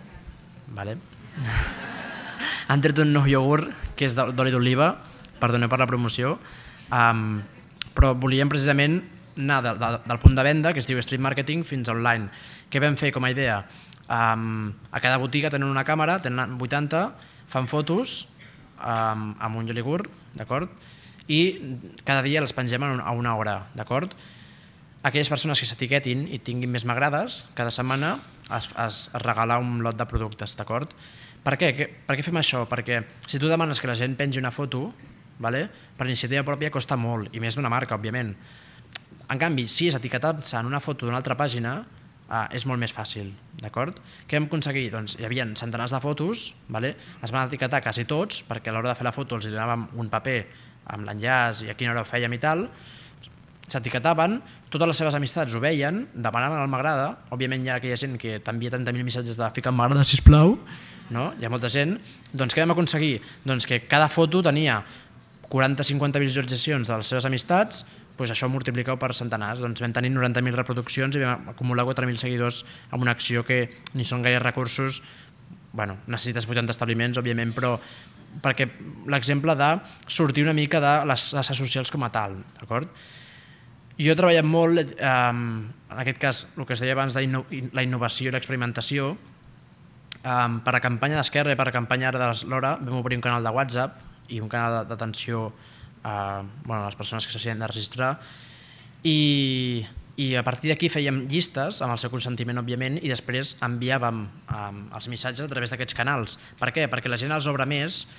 Han tret un nou iogurt que és d'oli d'oliva, perdoneu per la promoció, però volíem precisament anar del punt de venda, que es diu street marketing, fins a online. Què vam fer com a idea? A cada botiga tenen una càmera, tenen 80, fan fotos amb un iogurt, d'acord? I cada dia les pengem a una hora, d'acord? Aquelles persones que s'etiquetin i tinguin més m'agrades, cada setmana es regala un lot de productes, d'acord? Per què? Per què fem això? Perquè si tu demanes que la gent pengi una foto, per iniciativa pròpia costa molt, i més d'una marca, òbviament. En canvi, si és etiquetar-se en una foto d'una altra pàgina, és molt més fàcil, d'acord? Què vam aconseguir? Doncs hi havia centenars de fotos, es van etiquetar quasi tots, perquè a l'hora de fer la foto els donàvem un paper amb l'enllaç i a quina hora ho fèiem i tal, s'etiquetaven, totes les seves amistats ho veien, demanaven el m'agrada, òbviament hi ha aquella gent que t'envia 30.000 missatges de fica m'agrada, sisplau, hi ha molta gent, doncs què vam aconseguir? Doncs que cada foto tenia 40-50 visualitzacions de les seves amistats, doncs això multiplicau per centenars, doncs vam tenir 90.000 reproduccions i vam acumular 4.000 seguidors amb una acció que ni són gaire recursos, necessites 80 establiments, òbviament, però perquè l'exemple de sortir una mica de les xarxes socials com a tal, d'acord? Jo he treballat molt, en aquest cas, el que es deia abans de la innovació i l'experimentació. Per a campanya d'Esquerra i per a campanya ara de l'Hora vam obrir un canal de WhatsApp i un canal d'atenció a les persones que s'havien de registrar i a partir d'aquí fèiem llistes amb el seu consentiment, òbviament, i després enviàvem els missatges a través d'aquests canals. Per què? Perquè la gent els obre més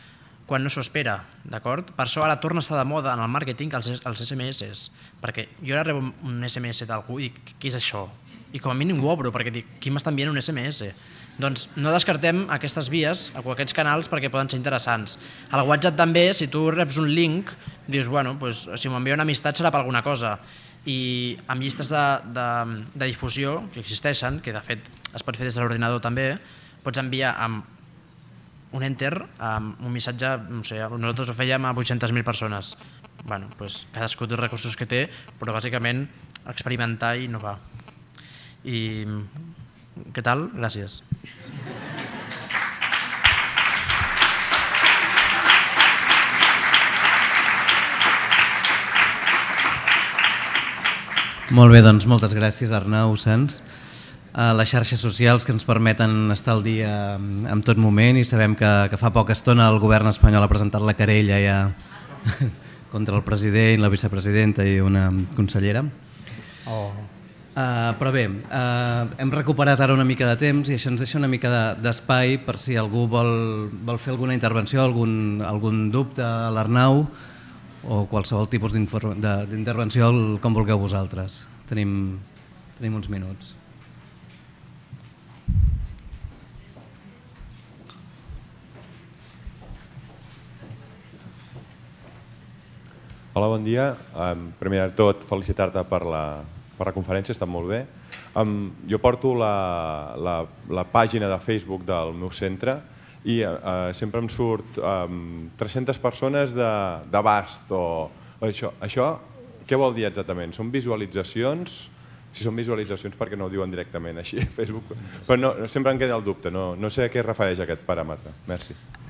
quan no s'ho espera, d'acord? Per això ara torna a estar de moda en el màrqueting els SMS, perquè jo ara rebo un SMS d'algú i dic, què és això? I com a mínim ho obro, perquè dic, qui m'està enviant un SMS? Doncs no descartem aquestes vies o aquests canals perquè poden ser interessants. A la WhatsApp també, si tu reps un link, dius, bueno, si m'envia una amistat serà per alguna cosa. I amb llistes de difusió que existeixen, que de fet es pot fer des de l'ordinador també, pots enviar amb un enter, un missatge, no sé, nosaltres ho fèiem a 800.000 persones. Bueno, doncs cadascú té els recursos que té, però bàsicament experimentar i innovar. I què tal? Gràcies. Molt bé, doncs moltes gràcies Arnau Sans. Les xarxes socials que ens permeten estar al dia en tot moment i sabem que fa poca estona el govern espanyol ha presentat la querella ja contra el president, la vicepresidenta i una consellera. Però bé, hem recuperat ara una mica de temps i això ens deixa una mica d'espai per si algú vol fer alguna intervenció, algun dubte a l'Arnau o qualsevol tipus d'intervenció com vulgueu vosaltres. Tenim uns minuts. Hola, bon dia. Primer de tot, felicitar-te per la conferència, ha estat molt bé. Jo porto la pàgina de Facebook del meu centre i sempre em surt 300 persones d'abast o això. Això què vol dir exactament? Són visualitzacions? Si són visualitzacions, per què no ho diuen directament així a Facebook? Però sempre em queda el dubte, no sé a què es refereix aquest paràmetre. Merci.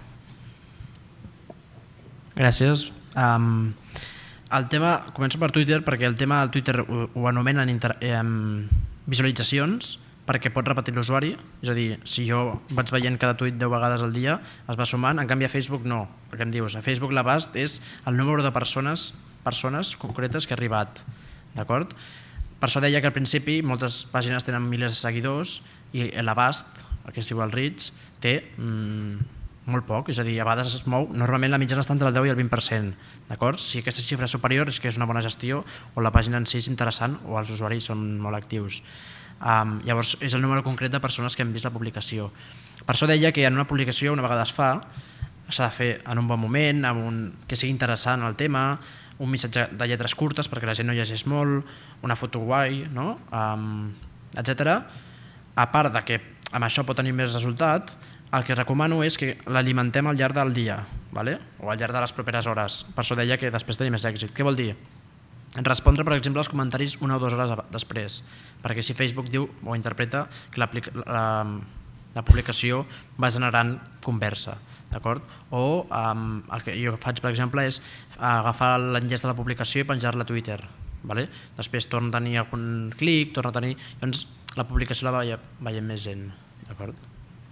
Gràcies. El tema, començo per Twitter, perquè el tema del Twitter ho anomenen visualitzacions, perquè pot repetir l'usuari, és a dir, si jo vaig veient cada tuit 10 vegades al dia, es va sumant, en canvi a Facebook no, perquè em dius, a Facebook l'abast és el número de persones concretes que ha arribat, d'acord? Per això deia que al principi moltes pàgines tenen milers de seguidors i l'abast, el que es diu el reach, té molt poc, és a dir, a vegades es mou, normalment la mitjana està entre el 10 i el 20%, d'acord? Si aquesta xifra és superior és que és una bona gestió o la pàgina en si és interessant o els usuaris són molt actius. Llavors és el número concret de persones que han vist la publicació. Per això deia que en una publicació una vegada es fa, s'ha de fer en un bon moment, que sigui interessant el tema, un missatge de lletres curtes perquè la gent no llegeix molt, una foto guai, etc. A part de que amb això pot tenir més resultat, el que recomano és que l'alimentem al llarg del dia o al llarg de les properes hores. Per això deia que després tenia més èxit. Què vol dir? Respondre, per exemple, als comentaris 1 o 2 hores després, perquè si Facebook diu o interpreta que la publicació va generant conversa. O el que jo faig, per exemple, és agafar l'enllaç de la publicació i penjar-la a Twitter. Després torna a tenir algun clic, torna a tenir... Llavors la publicació la veiem més gent. D'acord?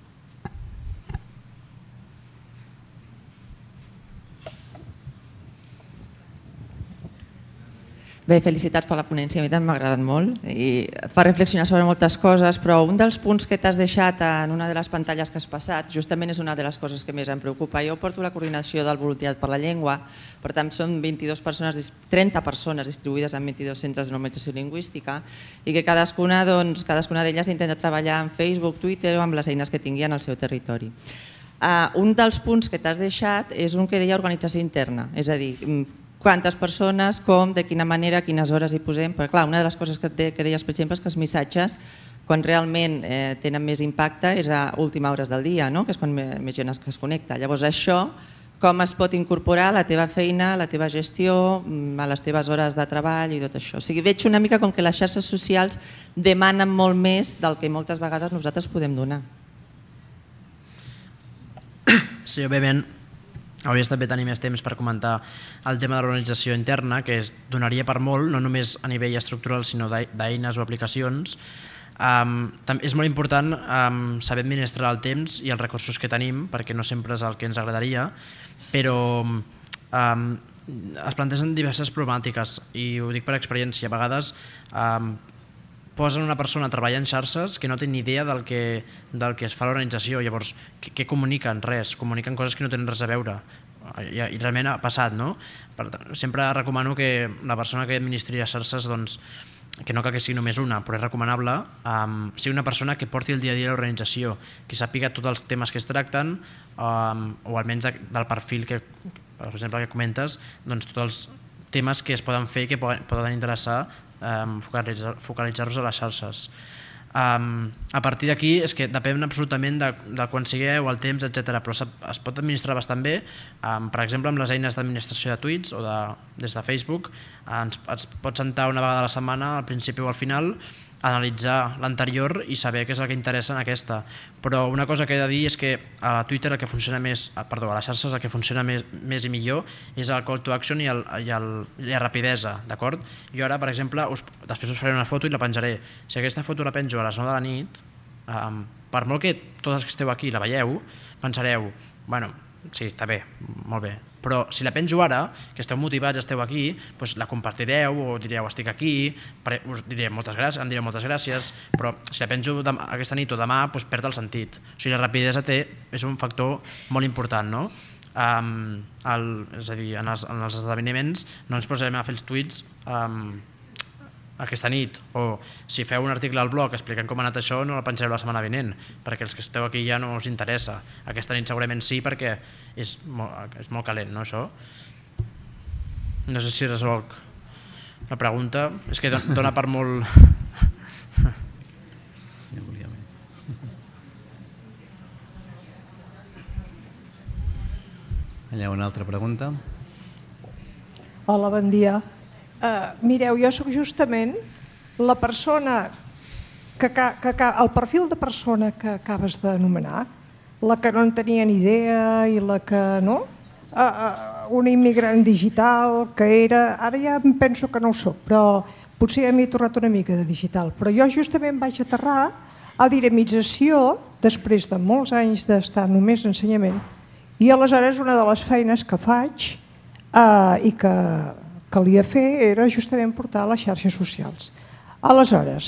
Bé, felicitats per la ponència, a mi també m'ha agradat molt i et fa reflexionar sobre moltes coses, però un dels punts que t'has deixat en una de les pantalles que has passat justament és una de les coses que més em preocupa. Jo porto la coordinació del voluntariat per la llengua, per tant són 30 persones distribuïdes en 22 centres de normalització lingüística i que cadascuna d'elles intenta treballar en Facebook, Twitter o amb les eines que tingui en el seu territori. Un dels punts que t'has deixat és un que deia organització interna, és a dir, quantes persones, com, de quina manera, quines hores hi posem. Perquè clar, una de les coses que deies, per exemple, és que els missatges, quan realment tenen més impacte, és a última hores del dia, que és quan més gent es connecta. Llavors això, com es pot incorporar a la teva feina, a la teva gestió, a les teves hores de treball i tot això. O sigui, veig una mica com que les xarxes socials demanen molt més del que moltes vegades nosaltres podem donar. Sí, òbviament, hauria estat bé tenir més temps per comentar el tema de l'organització interna, que es donaria per molt, no només a nivell estructural, sinó d'eines o aplicacions. És molt important saber administrar el temps i els recursos que tenim, perquè no sempre és el que ens agradaria, però es plantegen diverses problemàtiques i ho dic per experiència. A vegades posen una persona a treballar en xarxes que no té ni idea del que es fa a l'organització. Llavors, què comuniquen? Res. Comuniquen coses que no tenen res a veure. i realment ha passat, no? Sempre recomano que la persona que administri les xarxes, que no cal que sigui només una, però és recomanable, sigui una persona que porti el dia a dia a l'organització, que sàpiga tots els temes que es tracten, o almenys del perfil que, per exemple, que comentes, tots els temes que es poden fer i que poden interessar focalitzar-los a les xarxes. A partir d'aquí és que depèn absolutament de quan sigueu, el temps, etc. Però es pot administrar bastant bé. Per exemple, amb les eines d'administració de tuits o des de Facebook ens pot sentar una vegada a la setmana, al principi o al final, analitzar l'anterior i saber què és el que interessa en aquesta. Però una cosa que he de dir és que a Twitter a les xarxes el que funciona més i millor és el call to action i la rapidesa, d'acord? Jo ara, per exemple, després us faré una foto i la penjaré. Si aquesta foto la penjo a les 9 de la nit, per molt que tots els que esteu aquí la veieu, pensareu, bueno, sí, està bé, molt bé, però si la penjo ara, que esteu motivats, esteu aquí, la compartireu o direu estic aquí, us diré moltes gràcies, em direu moltes gràcies, però si la penjo aquesta nit o demà perd el sentit. O sigui, la rapidesa és un factor molt important, no? És a dir, en els esdeveniments no ens posarem a fer els tuits aquesta nit, o si feu un article al blog explicant com ha anat això, no la penjareu la setmana vinent, perquè els que esteu aquí ja no us interessa. Aquesta nit segurament sí, perquè és molt calent, no, això? No sé si resolc la pregunta, és que dona per molt... Allà una altra pregunta. Hola, bon dia. Mireu, jo soc justament la persona, el perfil de persona que acabes d'anomenar, la que no en tenia ni idea i la que no, una immigrant digital que era, ara ja em penso que no ho soc, però potser ja m'he tornat una mica de digital, però jo justament vaig aterrar a dinamització després de molts anys d'estar només en ensenyament i aleshores una de les feines que faig i que calia fer era justament portar a les xarxes socials. Aleshores,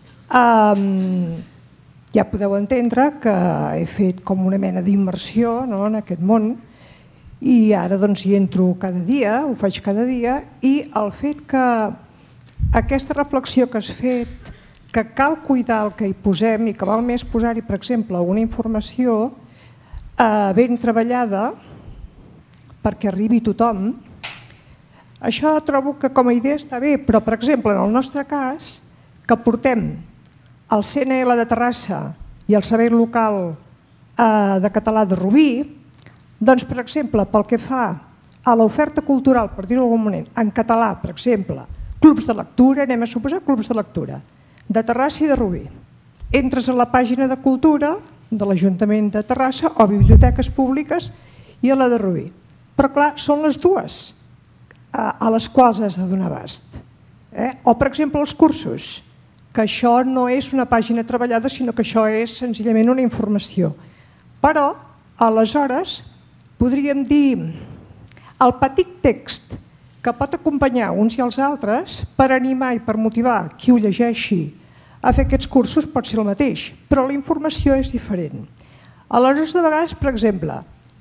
ja podeu entendre que he fet com una mena d'immersió en aquest món i ara hi entro cada dia, ho faig cada dia, i el fet que aquesta reflexió que has fet, que cal cuidar el que hi posem i que val més posar-hi, per exemple, una informació ben treballada perquè arribi a tothom. Això trobo que com a idea està bé, però per exemple en el nostre cas, que portem el CNL de Terrassa i el Saber Local de Català de Rubí, doncs per exemple pel que fa a l'oferta cultural, per dir-ho d'algun moment, en català, per exemple, clubs de lectura, anem a suposar clubs de lectura, de Terrassa i de Rubí. Entres a la pàgina de cultura de l'Ajuntament de Terrassa o biblioteques públiques i a la de Rubí. Però clar, són les dues a les quals has de donar abast. O, per exemple, els cursos, que això no és una pàgina treballada, sinó que això és senzillament una informació. Però, aleshores, podríem dir el petit text que pot acompanyar uns i els altres per animar i per motivar qui ho llegeixi a fer aquests cursos pot ser el mateix, però la informació és diferent. Aleshores, de vegades, per exemple,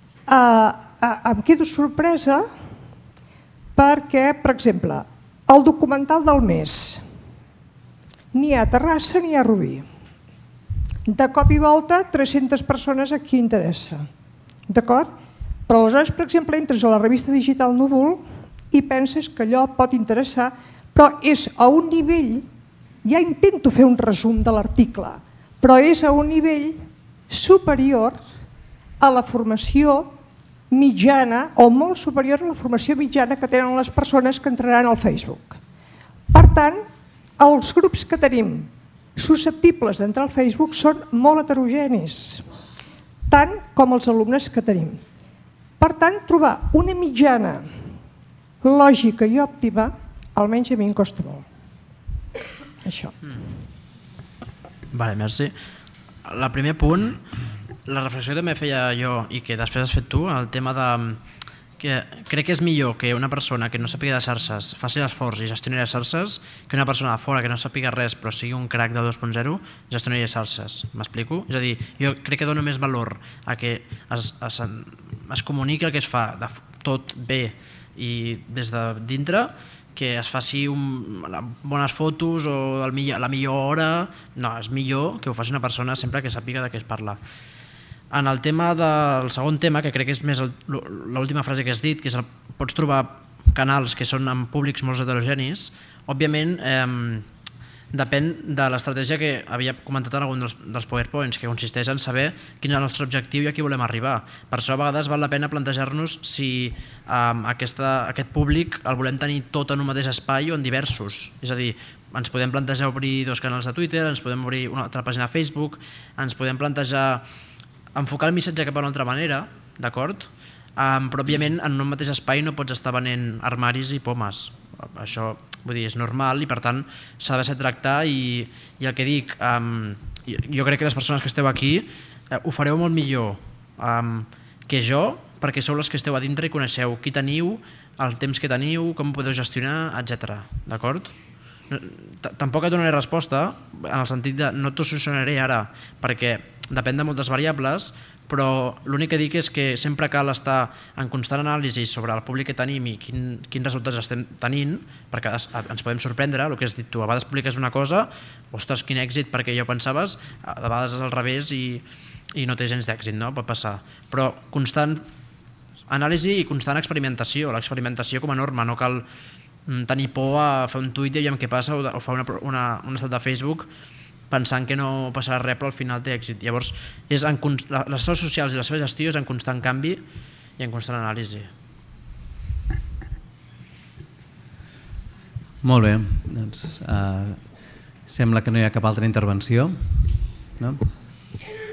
em quedo sorpresa perquè, per exemple, el documental del mes ni a Terrassa ni a Rubí. De cop i volta, 300 persones a qui interessa. D'acord? Però aleshores, per exemple, entres a la revista digital Núvol i penses que allò pot interessar, però és a un nivell, ja intento fer un resum de l'article, però és a un nivell superior a la formació mitjana o molt superior a la formació mitjana que tenen les persones que entraran al Facebook. Per tant, els grups que tenim susceptibles d'entrar al Facebook són molt heterogenis, tant com els alumnes que tenim. Per tant, trobar una mitjana lògica i òptima, almenys a mi em costa molt. Això. Vale, merci. El primer punt, la reflexió que també feia jo i que després has fet tu, el tema de que crec que és millor que una persona que no sàpiga de xarxes faci l'esforç i gestioni les xarxes que una persona de fora que no sàpiga res però sigui un crac de 2.0 gestioni les xarxes. M'explico? És a dir, jo crec que dono més valor a que es comuniqui el que es fa tot bé i des de dintre, que es faci bones fotos o la millor hora. No, és millor que ho faci una persona sempre que sàpiga de què es parla. En el tema del segon tema, que crec que és més l'última frase que has dit, que és pots trobar canals que són amb públics molt heterogenis, òbviament depèn de l'estratègia que havia comentat en algun dels PowerPoints, que consisteix en saber quin és el nostre objectiu i a qui volem arribar. Per això a vegades val la pena plantejar-nos si aquest públic el volem tenir tot en un mateix espai o en diversos. És a dir, ens podem plantejar obrir 2 canals de Twitter, ens podem obrir una altra pàgina de Facebook, ens podem plantejar enfocar el missatge cap a una altra manera, d'acord? Però òbviament en un mateix espai no pots estar venent armaris i pomes. Això vull dir, és normal i per tant s'ha de ser tractar i el que dic, jo crec que les persones que esteu aquí ho fareu molt millor que jo, perquè sou les que esteu a dintre i coneixeu qui teniu, el temps que teniu, com ho podeu gestionar, etc. D'acord? Tampoc et donaré resposta en el sentit de no t'ho solucionaré ara, perquè depèn de moltes variables, però l'únic que dic és que sempre cal estar en constant anàlisi sobre el públic que tenim i quins resultats estem tenint, perquè ens podem sorprendre, el que has dit tu, a vegades publiques una cosa, ostres, quin èxit, perquè ja ho pensaves, a vegades és al revés i no té gens d'èxit, no? Pot passar. Però constant anàlisi i constant experimentació, l'experimentació com a norma, no cal tenir por a fer un tuit i veiem què passa o fer un estat de Facebook pensant que no passarà res però al final té èxit. Llavors, les xarxes socials i la seva gestió és en constant canvi i en constant anàlisi. Molt bé, doncs sembla que no hi ha cap altra intervenció, no?